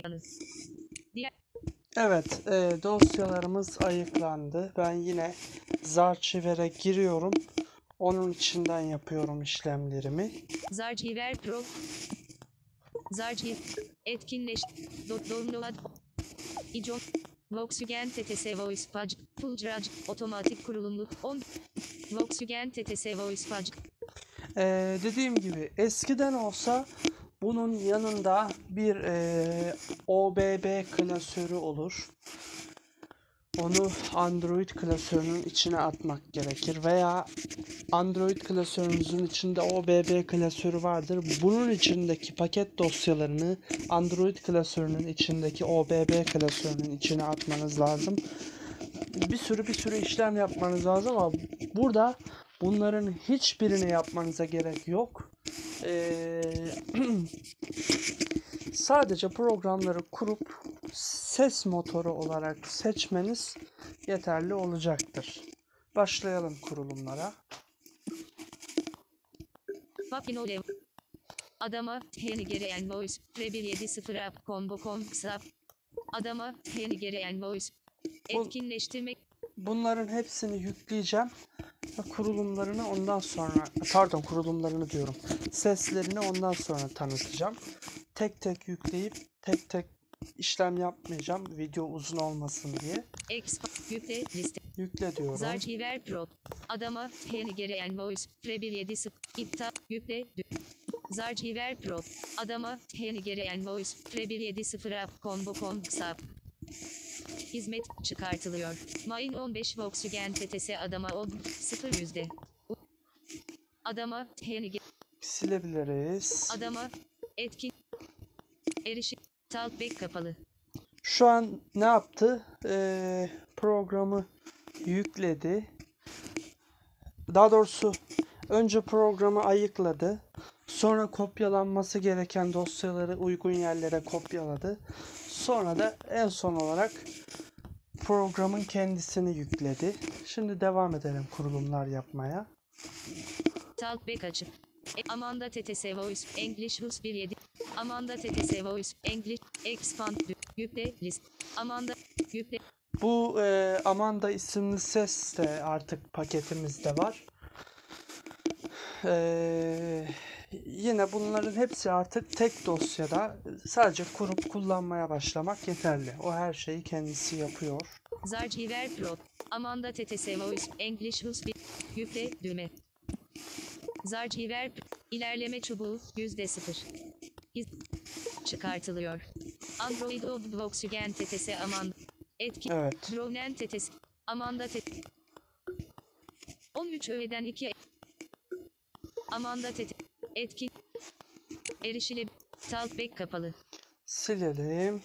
Diğer Evet, dosyalarımız ayıklandı. Ben yine Zarchiver'e giriyorum. Onun içinden yapıyorum işlemlerimi. Zarchiver Pro Zarchiver etkinleş download iCon Volkswagen TTS Voice Page Full Drag otomatik kurulumlu 10 Volkswagen TTS Voice Page. Dediğim gibi eskiden olsa bunun yanında bir OBB klasörü olur. Onu Android klasörünün içine atmak gerekir veya Android klasörünüzün içinde OBB klasörü vardır. Bunun içindeki paket dosyalarını Android klasörünün içindeki OBB klasörünün içine atmanız lazım. Bir sürü işlem yapmanız lazım ama burada bunların hiçbirini yapmanıza gerek yok. Sadece programları kurup ses motoru olarak seçmeniz yeterli olacaktır. Başlayalım kurulumlara. Papino Lev Adama Henigere Voice Pre170 App Combo.com Sap Adama Henigere Voice etkinleştirmek. Bunların hepsini yükleyeceğim. Kurulumlarını ondan sonra, kurulumlarını diyorum. Seslerini ondan sonra tanıtacağım. Tek tek yükleyip tek tek işlem yapmayacağım. Video uzun olmasın diye. Yükle liste. Yükle diyorum. Zarchiver Pro. Adama Henigere Voice Pre170 iptal yükle. Zarchiver Pro. Adama Henigere Voice Pre170 App Combo.com Sap hizmet çıkartılıyor. Main 15 Volkswagen TTS Adama 0 yüzde. Adama Henigere Silebiliriz. Adama etkin erişim talkback kapalı. Şu an ne yaptı? Programı yükledi. Daha doğrusu önce programı ayıkladı. Sonra kopyalanması gereken dosyaları uygun yerlere kopyaladı. Sonra da en son olarak programın kendisini yükledi. Şimdi devam edelim kurulumlar yapmaya. Talkback açık. Amanda TTS Voice English Hus 17 Amanda TTS Voice English Expand yükle list Amanda yükle. Bu Amanda isimli ses de artık paketimizde var. Yine bunların hepsi artık tek dosyada, sadece kurup kullanmaya başlamak yeterli. O her şeyi kendisi yapıyor. Zarchiver Pro Amanda TTS Voice English Hus 1 yükle düğme. Zarchiver ilerleme çubuğu %0 çıkartılıyor. Android Volkswagen TTS Amanda etki Evet. Dronen TTS Amanda TTS 13 öğeden 2 Amanda TTS etkin erişile talkback kapalı. Silelim.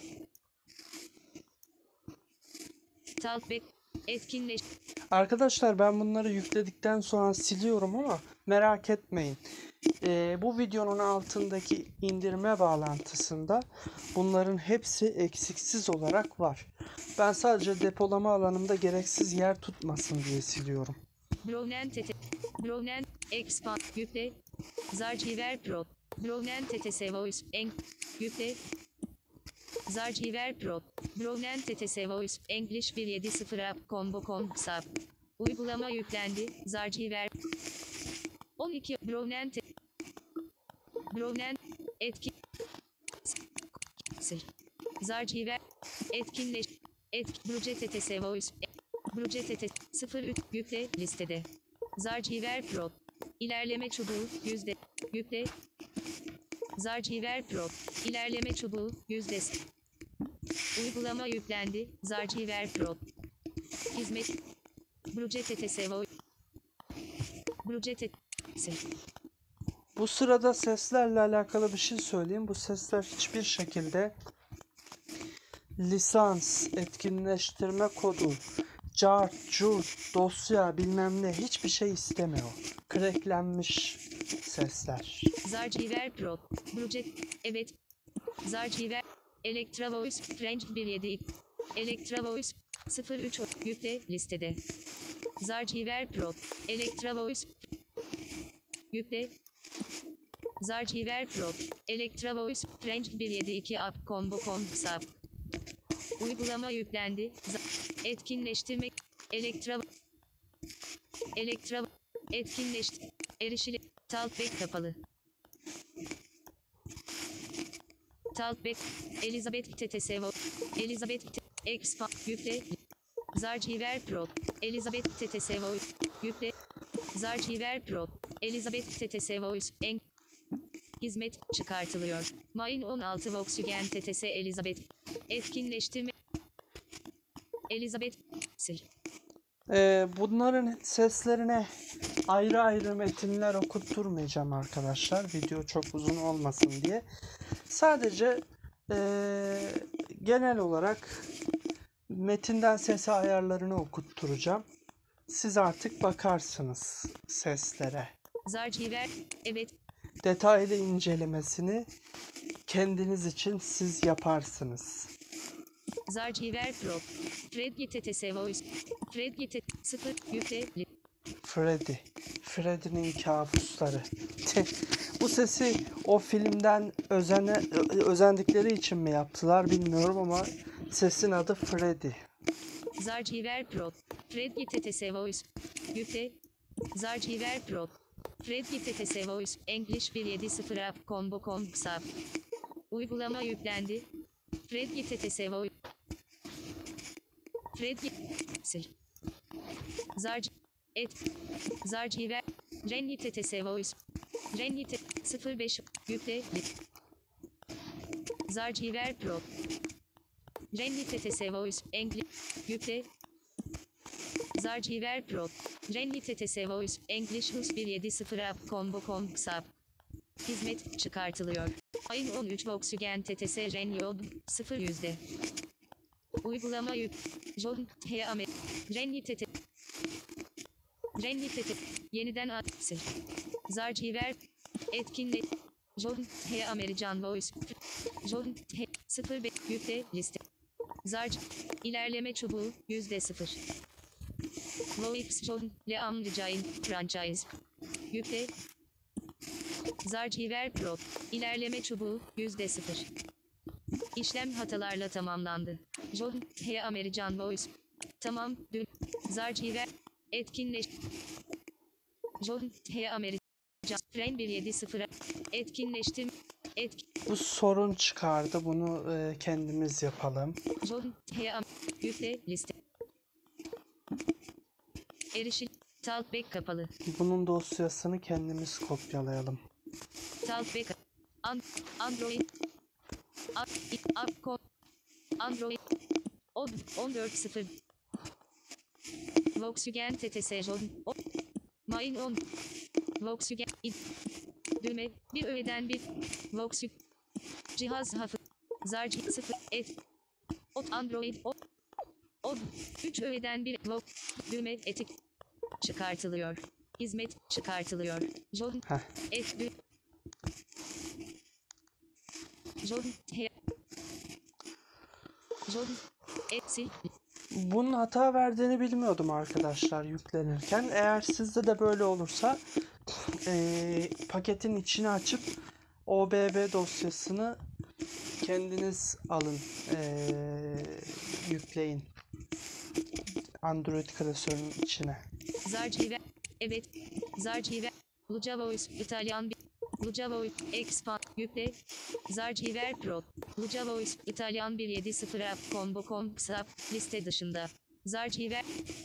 Talkback etkinleş. Arkadaşlar ben bunları yükledikten sonra siliyorum ama merak etmeyin. Bu videonun altındaki indirme bağlantısında bunların hepsi eksiksiz olarak var. Ben sadece depolama alanımda gereksiz yer tutmasın diye siliyorum. Dronen TTS Dronen Expand yükle. Zarchiver Pro Dronen TTS Voice yükle. Zarchiver Pro Dronen TTS Voice English 170 App Combo.com Sap uygulama yüklendi. Zarchiver 12 Dronen etkin Zarchiver etkinleş Bruce TTS Voice Bruce TTS 03 yükle listede. Zarchiver Pro ilerleme çubuğu yüzde yükle. Zarchiver Pro ilerleme çubuğu yüzde uygulama yüklendi. Zarchiver Pro hizmet Bruce TTS Voice Bruce TTS. Bu sırada seslerle alakalı bir şey söyleyeyim. Bu sesler hiçbir şekilde lisans, etkinleştirme kodu, cart, curt, dosya bilmem ne hiçbir şey istemiyor. Cracklenmiş sesler. Zarchiver Pro Bruce evet Zarchiver Electra Voice Range 17 Electra Voice 03 yükle listede. Zarchiver Pro Electra Voice yükle. Zarchiver Pro. Electra Voice. Range 172 App Combo Sub. Uygulama yüklendi. Etkinleştirmek. Elektra etkinleşti. Erişili. Talkback kapalı. Talkback. Elizabeth TTSevo. Elizabeth Expand. Yükle. Zarchiver Pro. Elizabeth TTSevo. Yükle. Zarchiver Pro. Elizabeth TTSevo. Hizmet çıkartılıyor. Main 16 Volkswagen TTS Elizabeth. Etkinleştirme. Elizabeth sil. Bunların seslerine ayrı ayrı metinler okutturmayacağım arkadaşlar. Video çok uzun olmasın diye. Sadece genel olarak metinden sesi ayarlarını okutturacağım. Siz artık bakarsınız seslere. Zarchiver evet. Detaylı incelemesini kendiniz için siz yaparsınız. Zarchiver Pro. Freddy TTS Voice. Freddy TTS 0 yükle. Freddy'nin kabusları. Bu sesi o filmden özendikleri için mi yaptılar bilmiyorum ama sesin adı Freddy. Zarchiver Pro. Freddy TTS Voice. Yükle. Zarchiver Pro. Freddy TTS Voice. English 170 App Combo Sub. Uygulama yüklendi. Freddy TTS Voice. Freddy sil. Zarchiver. Renny TTS Voice. Renny 05 yükle. Zarchiver Pro. Renny TTS Voice. English yükle. Zarchiver Pro. Renny TTS Voice. English Hus 170 App Combo Sub. Hizmet çıkartılıyor. Ayın 13 Volkswagen TTS Renny 0 %. Uygulama yük. John T. Amer. Renny TTS. Yeniden sil. Zarchiver. Etkinle. John T. American Voice. John T. 05 yükle liste. İlerleme çubuğu %0. Voix John Le Amricain Franchise. Yükle. Zarchiver Pro. İlerleme çubuğu %0. İşlem hatalarla tamamlandı. John T. American Voice. Tamam. Zarchiver. Etkinleş. John T. American. Fren 170. Etkinleştim. Bu sorun çıkardı. Bunu kendimiz yapalım. John T. Yükle liste. Erişil. Talkback kapalı. Bunun dosyasını kendimiz kopyalayalım. Talkback. Android. Android. 14.0. Volkswagen TTS John. Main 10. Volkswagen. Düğme. Bir öğeden bir. Volkswagen. Cihaz hafız. Zarchi 0. Android. 3 öğeden bir. Düğme. Etik. Çıkartılıyor. Hizmet çıkartılıyor. John. John. John. Sil. Bunun hata verdiğini bilmiyordum arkadaşlar yüklenirken. Eğer sizde de böyle olursa paketin içini açıp OBB dosyasını kendiniz alın, yükleyin Android klasörünün içine. Zarchiver. Evet. Zarchiver. Luca Voice. İtalyan. Luca Voice. Expand. Yükle. Zarchiver Pro. Luca Voice. İtalyan 170 App Combo Sub. Liste dışında. Zarchiver.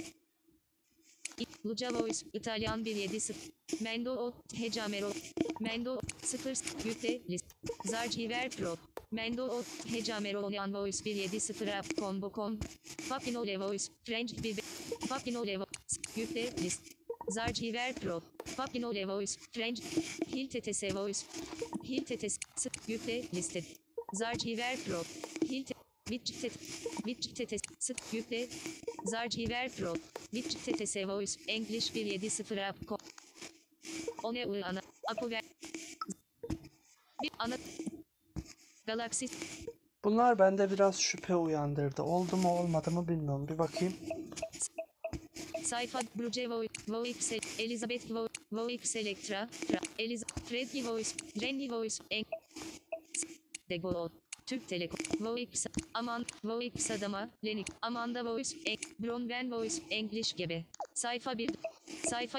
Luca Voice. İtalyan 170. Mendo O. Hecamero. Mendo 0. Yükle. List. Zarchiver Pro. Mendo O. Hecamero Onyan Voice 170 App Combo Papino Le Voice. French 1. Papino Le Voice. Yükle. List. Zarchiver Pro. Papino Le Voice. French. Hil TTS Voice. Hil TTS. Yükle. Liste. Zarchiver Pro. Hil TTS. Yükle. Zarchiver Pro. TTS Voice. English 170 App. One ana. Apover. Bir ana. Galaxy. Bunlar bende biraz şüphe uyandırdı. Oldu mu olmadı mı bilmiyorum. Bir bakayım. Sayfa Bruce Voix Elizabeth Voix Electra Freddy Voice Renny Voice De Gaulle Türk Telekom Voix Voix Adama Lenik Amanda Voice Bronwen Voice English gibi sayfa 1 sayfa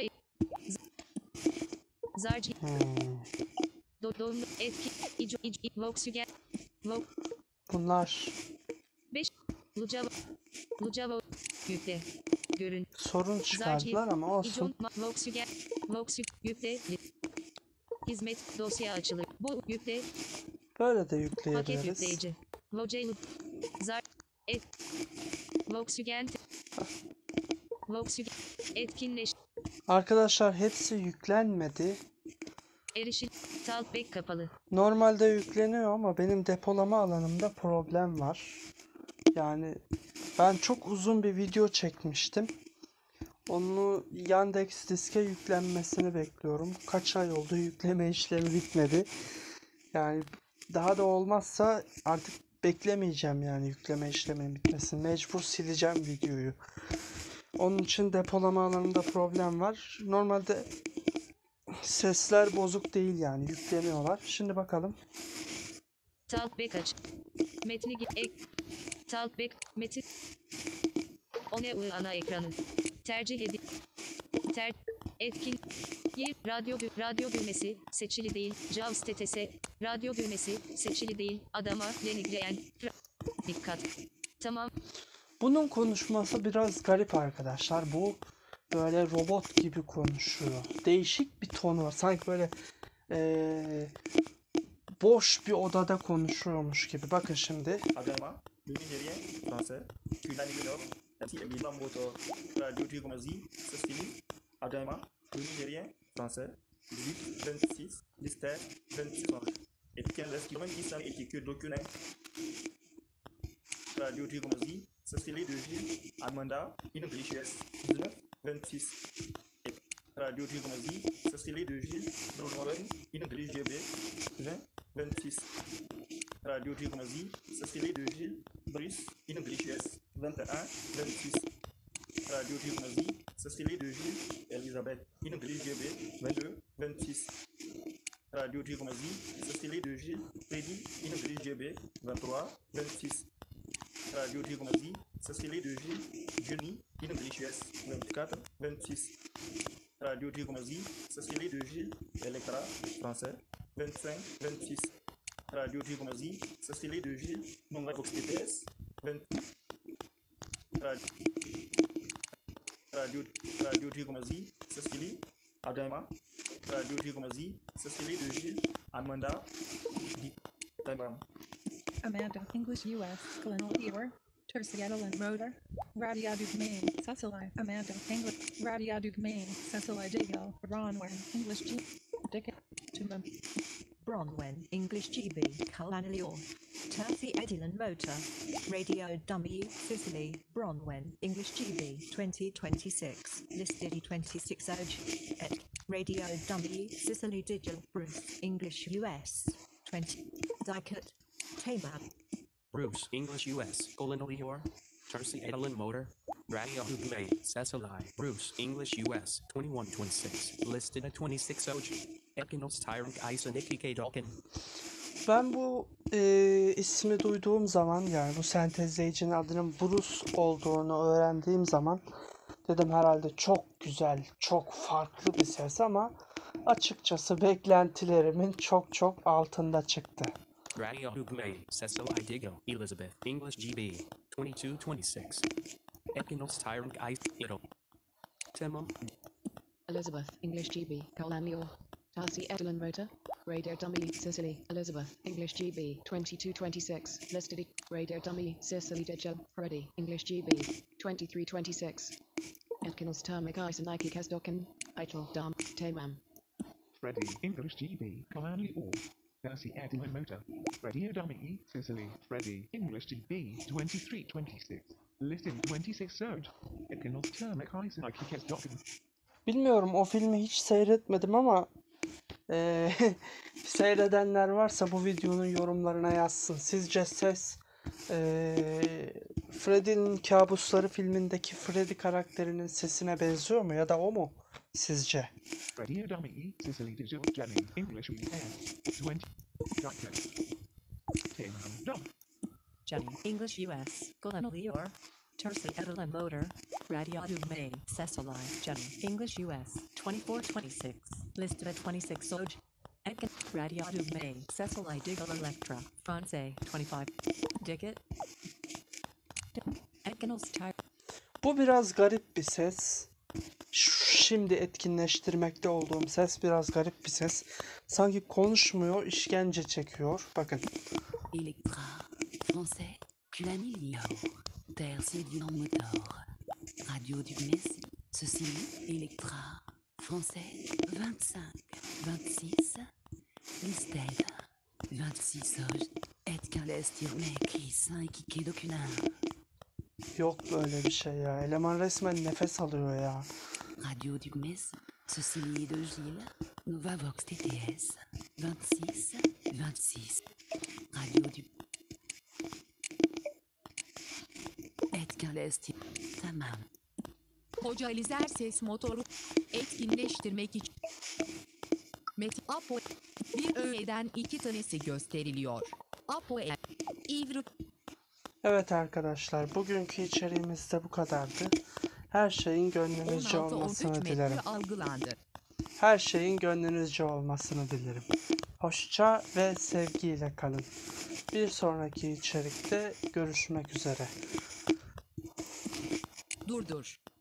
Zarci Doğum etki Volkswagen Bunlar 5 Lucava yükle görün sorun çıkardılar ama olsun. Volkswagen yükle hizmet dosya açılır. Bu yükle Böyle de paket yükleyebiliriz. yükleyici. Locale Zar Volkswagen etkinleş Arkadaşlar hepsi yüklenmedi. erişim Talkback kapalı. Normalde yükleniyor ama benim depolama alanımda problem var. Yani ben çok uzun bir video çekmiştim. Onu Yandex diske yüklenmesini bekliyorum. Kaç ay oldu, yükleme işlemi bitmedi. Yani daha da olmazsa artık beklemeyeceğim yani yükleme işleminin bitmesini. Mecbur sileceğim videoyu. Onun için depolama alanında problem var. Normalde sesler bozuk değil yani yükleniyorlar. Şimdi bakalım. Talkback aç. Metni Talkback metin. Ana ekranı. Tercih edin. Etkin. Radyo düğmesi seçili değil. JAWS TTS. Radyo düğmesi seçili değil. Adama denigleyen. Dikkat. Tamam. Bunun konuşması biraz garip arkadaşlar. Bu böyle robot gibi konuşuyor. Değişik bir tonu var. Sanki böyle boş bir odada konuşuyormuş gibi. Bakın şimdi. Agama, Nigérien, français, Tunani du Nord, ainsi également moto, radio Trigomazie, Sicile, Agama, Nigérien, français, 18, 26, 17, 26 ans. Etken l'esquivan insan étiquette document. Radio Trigomazie, Sicile de Gilles, Amanda, English 19, 26. Radio Trigomazie, Sicile de Gilles, Nolan, English GB, 20, 26. Radio Trigomazie, Cécile de Gilles, Brice, English 21, 26. Radio Trigomazie, Cécile de Gilles, Elisabeth, English GB, 22, 26. Radio Trigomazie, Cécile de Gilles, Freddy, English GB, 23, 26. Radio Trigomazie, Cécile de Gilles, Jenny, English 24, 26. Radio Trigomazie, Cécile de Gilles, Electra, français, 25, 26. Radio Trigomazie, Cécile de Gilles, Nombre Vox TTS, 20. Radio Trigomazie, Cécile, Adama, Radio Trigomazie, Cécile de Gilles, Amanda, Taimam. Amanda, English US, Colonel Ewer, Tercietl and Rotor, Radio Main, Cecily, Amanda, English, Radio Main, Cecily Diggle, Ronwen, English G, Dick, Tumum. Bronwen, English GB, Calanilio, Tercy Edilon Motor, Radio Dummy, Sicily, Bronwen, English GB, 2026, listed 26 Oge, et Radio Dummy, Sicily Digital, Bruce, English US, 20, Dicot, Tamab, Bruce, English US, Colonelior, Tercy Edlin Motor, Radio Hugmay, Cecily, Bruce, English US, 2126, listed at 26 Oge. Ekinos Tyrant Isonicki K. Dolkin. Ben bu ismi duyduğum zaman yani bu sentezleyicinin adının Bruce olduğunu öğrendiğim zaman dedim herhalde çok güzel, çok farklı bir ses ama açıkçası beklentilerimin çok altında çıktı. Radio Hugmay, Cecily Diggle, Elizabeth, English GB, 2226. Ekinos Tyrant Isonicki Timum. Elizabeth, English GB, Calanio, Tercy Edlin Motor, Radio Dummy, Sicily, Elizabeth, English GB, 2226, listed, Radio Dummy, Sicily Digital, Freddy, English GB, 2326. Etkinus Termic Isonicki Kesdoken, Eitel Dam, Tamam. Freddy, English GB, Kalani All. Tercy Edlin Motor, Radio Dummy, Sicily, Freddy, English GB, 2326, listed 26 Surge. Etkinus Termic Isonicki Kesdoken. Bilmiyorum o filmi hiç seyretmedim ama seyredenler varsa bu videonun yorumlarına yazsın. Sizce ses Freddy'nin Kabusları filmindeki Freddy karakterinin sesine benziyor mu ya da o mu sizce? Radio Dummy, Sicily Digital Jenny, English US, 20. Jacket. Tim Dum. Jenny, English US, Colonel Leor, Tercy Edelin Motor, Radio Main, Cecily, Jenny, English US, 2426, listed at 26 Oj. Radio Main, Cecily Diggle Electra, France, 25. Dicket. Ekinals Tire. Bu biraz garip bir ses. Şimdi etkinleştirmekte olduğum ses biraz garip bir ses. Sanki konuşmuyor, işkence çekiyor. Bakın. Electra, français, Culanilio, Tercy Edelin Motor, Radio Dugmes, Cecily, Electra, français, 25, 26, Listed, 26 Oj, Edkales Tirme, Crissin et Kike Docunin, Yok böyle bir şey ya. Eleman resmen nefes alıyor ya. Radio Dugmes, Cecily de Gilles, Novavox TTS, 26, 26, Radio du... Edkales Tirme, tamam. Hoca Alizer ses motoru etkinleştirmek için Apo bir öğeden 2 tanesi gösteriliyor. Apo İvri Evet arkadaşlar, bugünkü içeriğimiz de bu kadardı. Her şeyin gönlünüzce 16 olmasını 13 dilerim. metre algılandı. Her şeyin gönlünüzce olmasını dilerim. Hoşça ve sevgiyle kalın. Bir sonraki içerikte görüşmek üzere. Durdur.